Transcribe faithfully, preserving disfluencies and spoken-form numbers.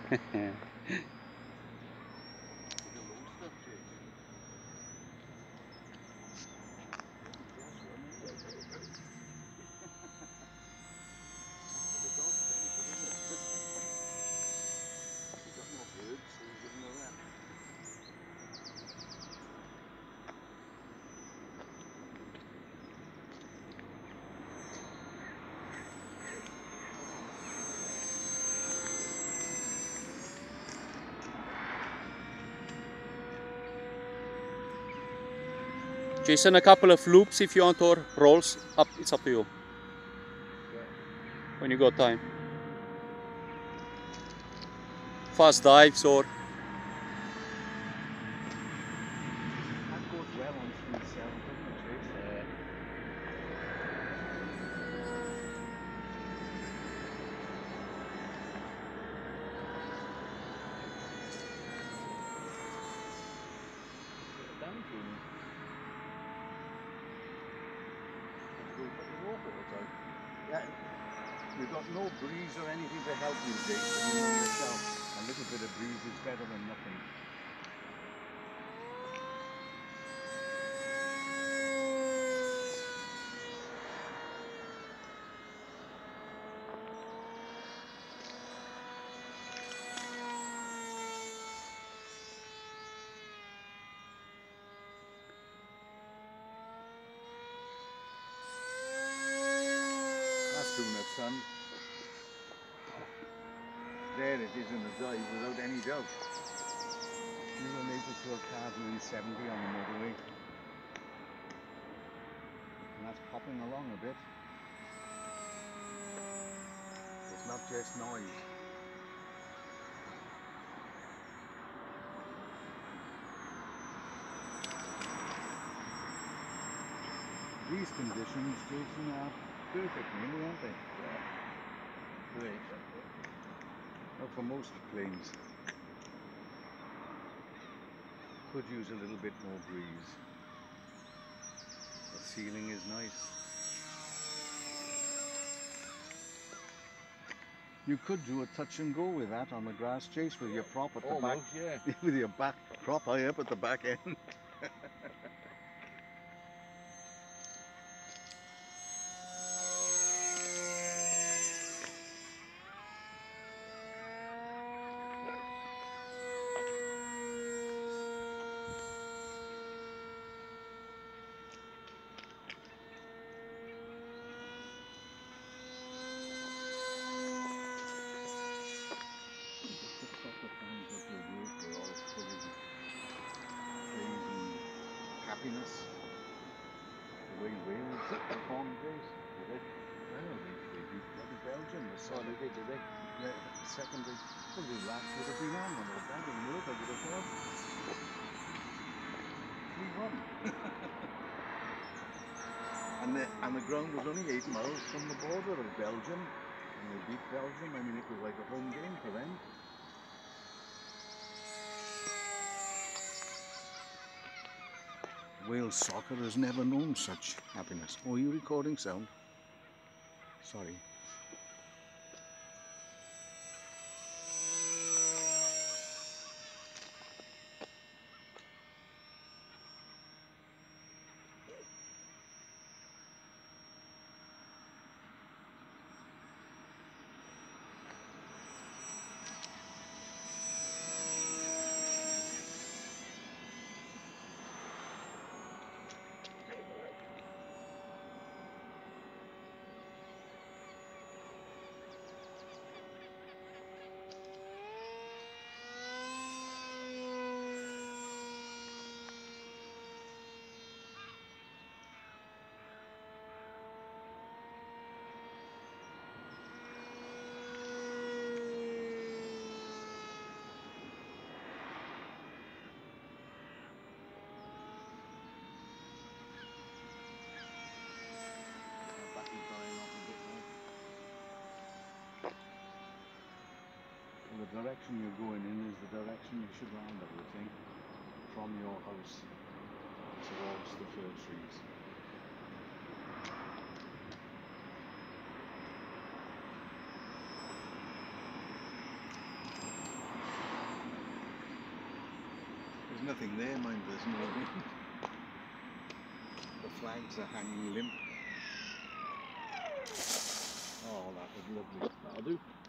Jason, a couple of loops if you want, or rolls. Up, it's up to you. When you got time. Fast dives or. That goes well on three seven, doesn't it, Chase? Yeah. Down to me. Yeah, you've got no breeze or anything to help you, Jason. You know yourself. A little bit of breeze is better than nothing. That's doing it, son. There it is in the dive without any doubt. You were able to have cars doing seventy on the motorway. And that's popping along a bit. It's not just noise. These conditions, Jason, are perfect, really, aren't they? Yeah. Great. Well, for most planes, could use a little bit more breeze. The ceiling is nice. You could do a touch and go with that on the grass, Chase, with your prop at the Almost, back. Yeah. With your back prop high up at the back end. Happiness. The way Wales performed this, did they? Well, they, they beat bloody Belgium. The Oh, they did, did they? The second, they, well, the last would have been on when they were battling Europe, I would have thought. three one. and, the, and the ground was only eight miles from the border of Belgium. And they beat Belgium. I mean, it was like a home game for them. Wales soccer has never known such happiness. Oh, are you recording sound? Sorry. The direction you're going in is the direction you should land, I would think, from your house towards the fir trees. There's nothing there, mind, there's no wind. The flags are hanging limp. Oh, that was lovely. That'll do.